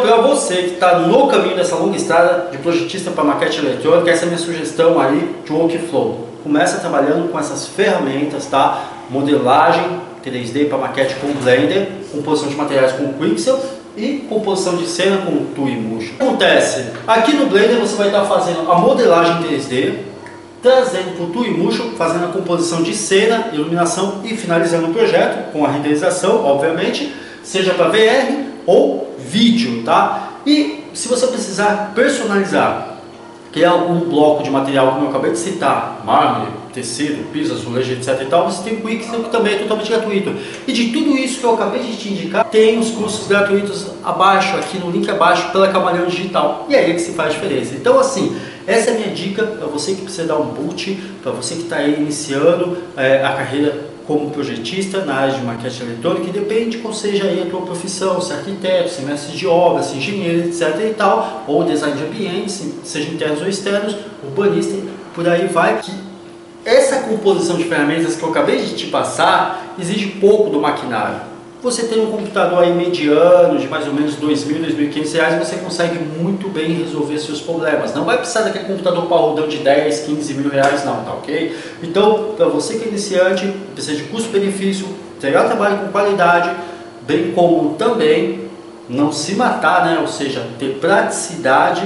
Então, para você que está no caminho dessa longa estrada de projetista para maquete eletrônica, essa é a minha sugestão aí de workflow. Começa trabalhando com essas ferramentas, tá? Modelagem 3D para maquete com Blender, composição de materiais com Quixel e composição de cena com Twinmotion. O que acontece? Aqui no Blender você vai estar fazendo a modelagem 3D, trazendo para o Twinmotion, fazendo a composição de cena, iluminação e finalizando o projeto com a renderização, obviamente, seja para VR ou vídeo, tá? E se você precisar personalizar, criar algum bloco de material, como eu acabei de citar, mármore, tecido, piso, azulejo, etc e tal, você tem o Quixel, que também é totalmente gratuito. E de tudo isso que eu acabei de te indicar, tem os cursos gratuitos abaixo, aqui no link abaixo, pela Camaleão Digital. E aí é que se faz a diferença. Então assim, essa é a minha dica para você que precisa dar um boot, para você que está aí iniciando a carreira como projetista na área de maquete eletrônica, e depende qual seja aí a tua profissão, se é arquiteto, se é mestre de obra, se é engenheiro, etc e tal, ou design de ambientes, seja internos ou externos, urbanista, por aí vai. Que essa composição de ferramentas que eu acabei de te passar exige pouco do maquinário. Você tem um computador aí mediano, de mais ou menos R$2.000, R$2.500, você consegue muito bem resolver seus problemas. Não vai precisar daquele computador parrudão de 10, 15 mil reais não, tá ok? Então, para você que é iniciante, precisa de custo-benefício, entregar trabalho com qualidade, bem como também não se matar, né? Ou seja, ter praticidade,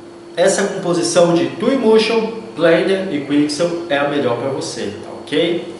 essa composição de Twinmotion, Blender e Quixel é a melhor para você, tá ok?